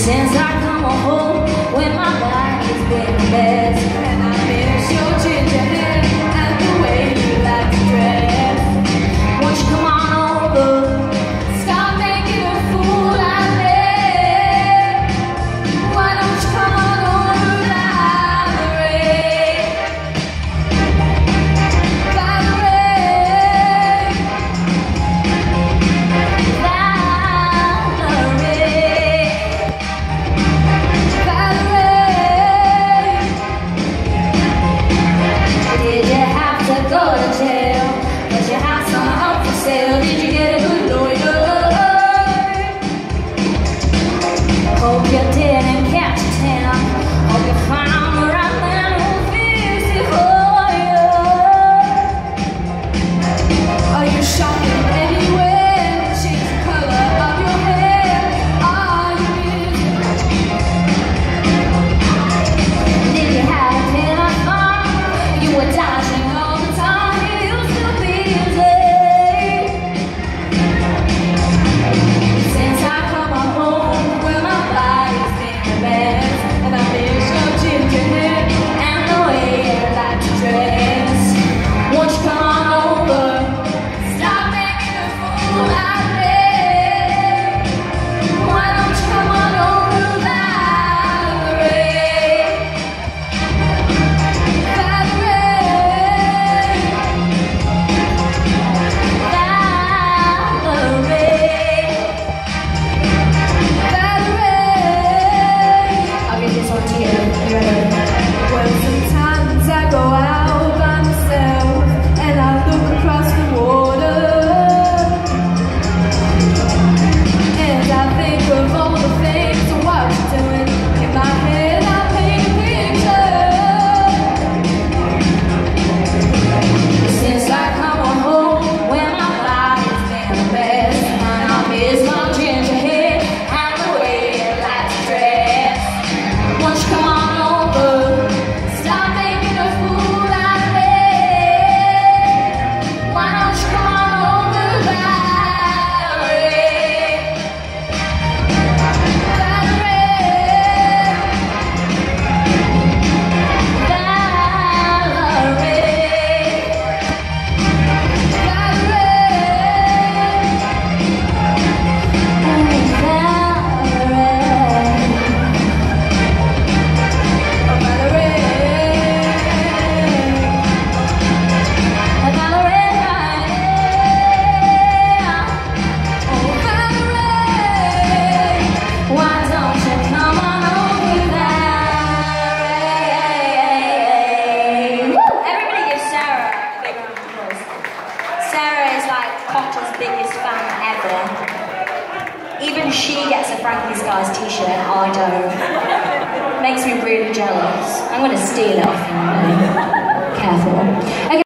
Since I come home, when my life has been the best, and I miss your ginger hair and the way you like to dress. Won't you come on over, stop making a fool out of me? Why don't you come on over, Valerie? Did you have to go to jail? Did you have some up for sale? Did you get a good lawyer? Hope you didn't catch a tan. Hope you found the right man who'll fix it for you. Are you shopping anywhere? Change the color of your hair. Are you busy? Did you have a pen on fire? You were dodging all the time. You used to be easy. Since I come home, well, my body's been the best, and I miss your ginger hair and the way you like to dress. Won't you come on over? Stop making a fool out of me. Why don't you come on over, Valerie? I'll give this one to you. You ready? Well, sometimes I go out by myself and I look across the water, and I think of all the things and what you're doing. In my head I paint a picture. Since I come home, when my body's been the best, and I miss my ginger hair and the way you like to dress. Won't you come on over? Stop making a fool out of me. Why don't you come on over, Valerie? Sarah is like Potters' biggest fan ever. Even she gets a Frankie Skies t-shirt, I don't. Makes me really jealous. I'm gonna steal it off you. Careful. Okay.